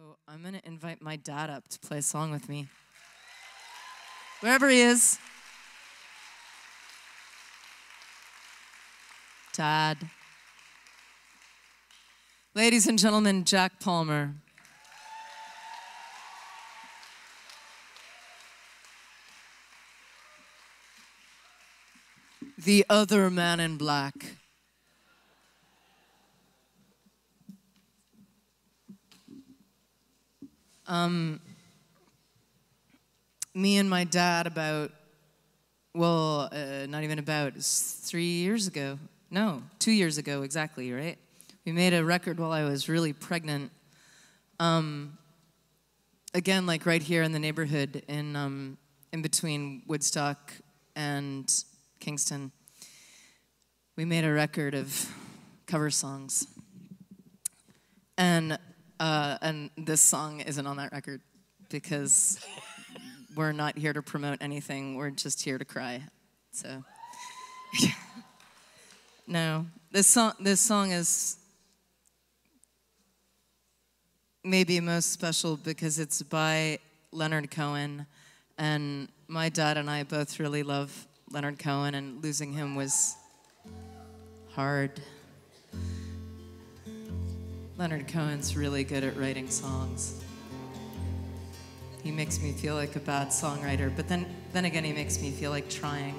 So I'm going to invite my dad up to play a song with me. Wherever he is. Dad. Ladies and gentlemen, Jack Palmer. The other man in black. Me and my dad not even about, it's 3 years ago. No, 2 years ago exactly, right? We made a record while I was really pregnant. Again, like right here in the neighborhood in between Woodstock and Kingston. We made a record of cover songs. And this song isn't on that record because we're not here to promote anything. We're just here to cry. So, no, this song is maybe most special because it's by Leonard Cohen, and my dad and I both really love Leonard Cohen, and losing him was hard. Leonard Cohen's really good at writing songs. He makes me feel like a bad songwriter, but then again, he makes me feel like trying.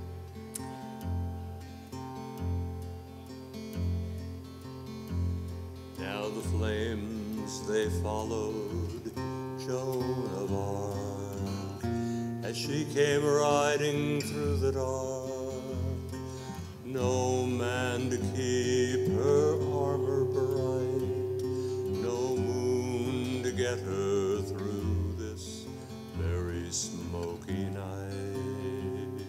Now the flames, they followed Joan of Arc as she came riding through the dark. No man to keep her armor bright, no moon to get her through this very smoky night.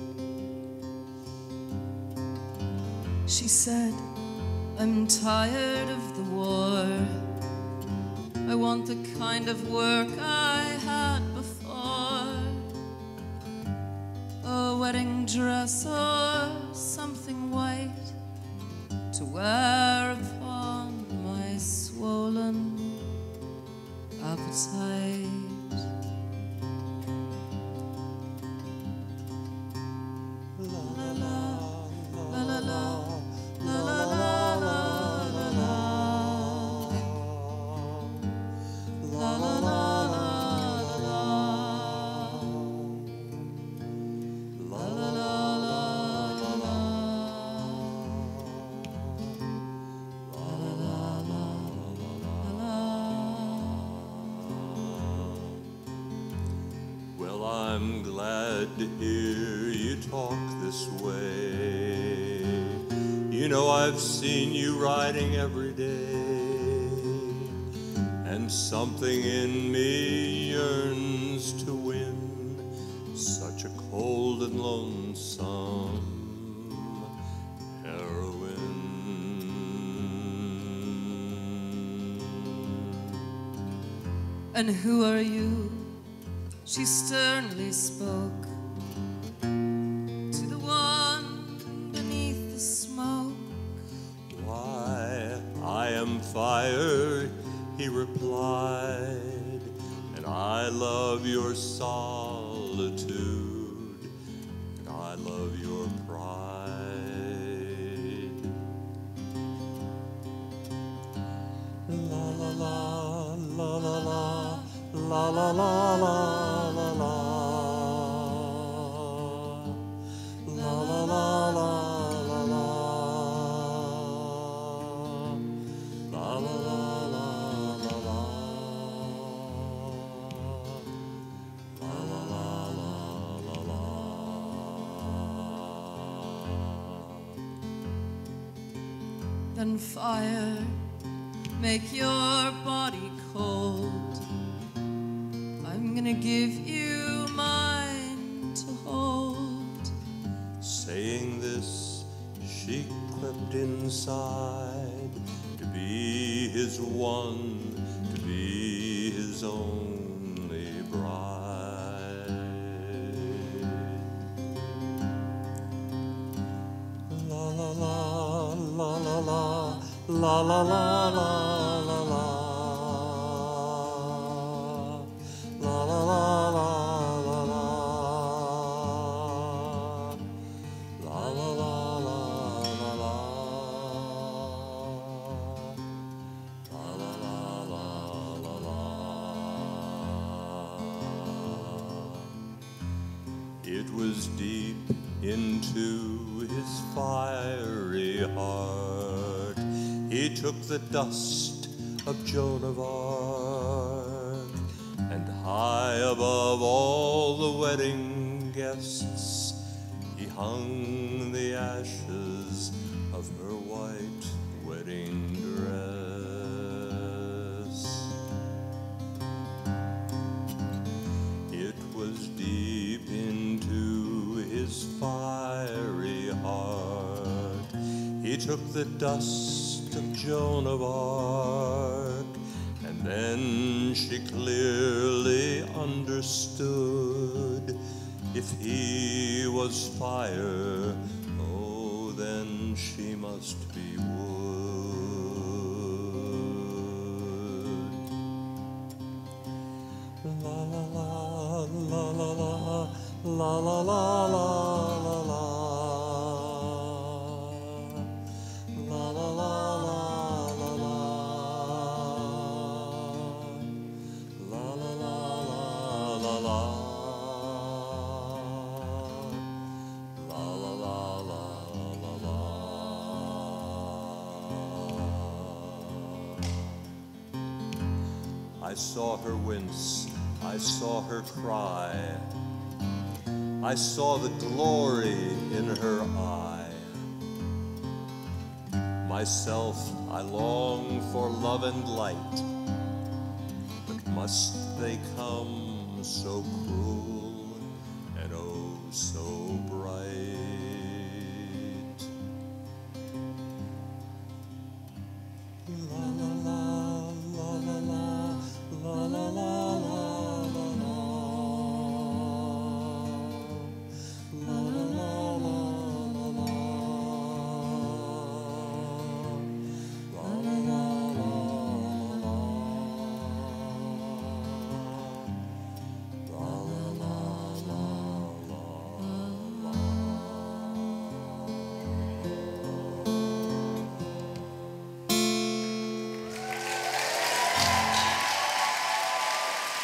She said, I'm tired of the war. I want the kind of work I had before. A wedding dress or something white to wear upon my swollen appetite. La la la, la la la, la la la. I'm glad to hear you talk this way. You know I've seen you riding every day, and something in me yearns to win such a cold and lonesome heroine. And who are you? She sternly spoke to the one beneath the smoke. Why, I am fire, he replied, and I love your solitude, and I love your pride. La la la, la la la, la la la la. Then fire, make your body cold. I'm gonna give you mine to hold. Saying this, she crept inside to be his one, to be his only bride. La la la, la la la, la la la la la la. into his fiery heart. He took the dust of Joan of Arc, and high above all the wedding guests, he hung the ashes of her white wedding dress. It was deep into his fiery heart. He took the dust of Joan of Arc, and then she clearly understood. If he was fire, oh, then she must be wood. La la la, la la la, la la la la la la. La la la la la la. La la la la la la. La la la la la la. I saw her wince, I saw her cry, I saw the glory in her eye. Myself, I long for love and light, but must they come so cruel and oh so bright? La la la, la la la, la la la la la la. La la la la la la. La la la la la la. La la la la la la.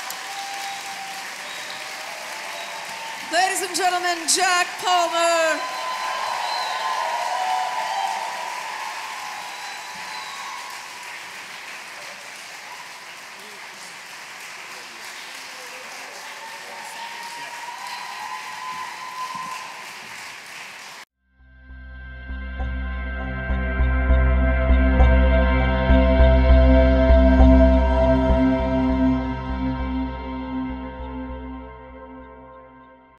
Ladies and gentlemen, Jack Palmer.